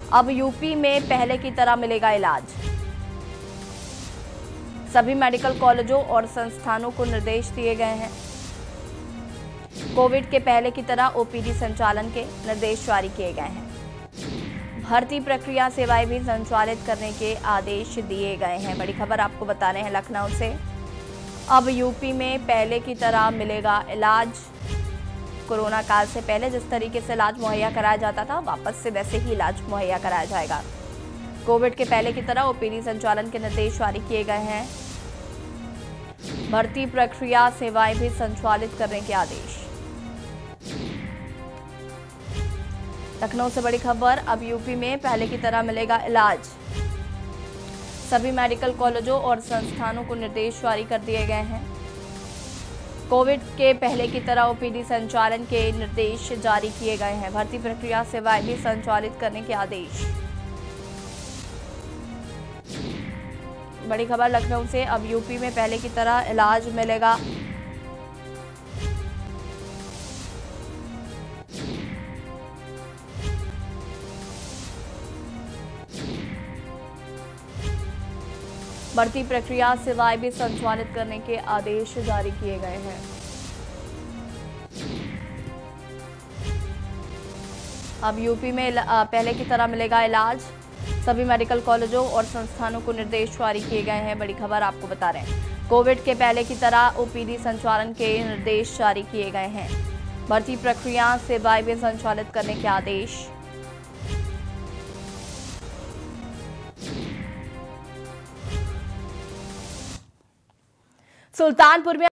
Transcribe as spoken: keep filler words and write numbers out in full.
अब यूपी में पहले की तरह मिलेगा इलाज। सभी मेडिकल कॉलेजों और संस्थानों को निर्देश दिए गए हैं। कोविड के पहले की तरह ओपीडी संचालन के निर्देश जारी किए गए हैं। भर्ती प्रक्रिया सेवाएं भी संचालित करने के आदेश दिए गए हैं। बड़ी खबर आपको बता रहे हैं लखनऊ से। अब यूपी में पहले की तरह मिलेगा इलाज। कोरोना काल से पहले जिस तरीके से इलाज मुहैया कराया जाता था, वापस से वैसे ही इलाज मुहैया कराया जाएगा। कोविड के पहले की तरह ओपीडी संचालन के निर्देश जारी किए गए हैं। भर्ती प्रक्रिया सेवाएं भी संचालित करने के आदेश। लखनऊ से बड़ी खबर। अब यूपी में पहले की तरह मिलेगा इलाज। सभी मेडिकल कॉलेजों और संस्थानों को निर्देश जारी कर दिए गए हैं। कोविड के पहले की तरह ओपीडी संचालन के निर्देश जारी किए गए हैं। भर्ती प्रक्रिया सेवाएं भी संचालित करने के आदेश। बड़ी खबर लखनऊ से। अब यूपी में पहले की तरह इलाज मिलेगा। भर्ती प्रक्रिया सेवाएं भी संचालित करने के आदेश जारी किए गए हैं। अब यूपी में पहले की तरह मिलेगा इलाज। सभी मेडिकल कॉलेजों और संस्थानों को निर्देश जारी किए गए हैं। बड़ी खबर आपको बता रहे हैं। कोविड के पहले की तरह ओपीडी संचालन के निर्देश जारी किए गए हैं। भर्ती प्रक्रिया सेवाएं भी संचालित करने के आदेश। सुल्तानपुर में